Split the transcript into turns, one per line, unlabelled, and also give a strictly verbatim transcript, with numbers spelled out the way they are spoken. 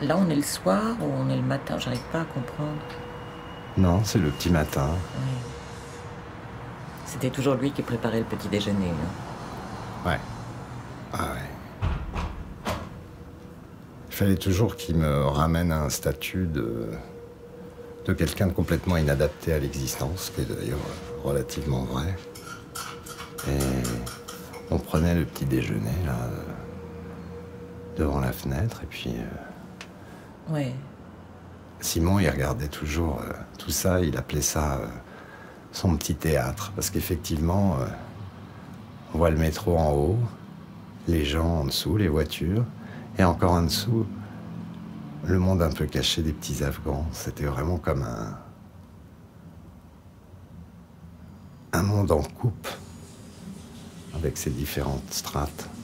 Là, on est le soir ou on est le matin? J'arrive pas à comprendre.
Non, c'est le petit matin.
Oui. C'était toujours lui qui préparait le petit déjeuner, hein?
Ouais. Ah ouais. Il fallait toujours qu'il me ramène à un statut de, de quelqu'un de complètement inadapté à l'existence, ce qui est d'ailleurs relativement vrai. Et on prenait le petit déjeuner, là, devant la fenêtre, et puis... Euh,
Ouais.
Simon, il regardait toujours euh, tout ça, il appelait ça euh, son petit théâtre, parce qu'effectivement, euh, on voit le métro en haut, les gens en dessous, les voitures, et encore en dessous, le monde un peu caché des petits Afghans. C'était vraiment comme un, un monde en coupe, avec ses différentes strates.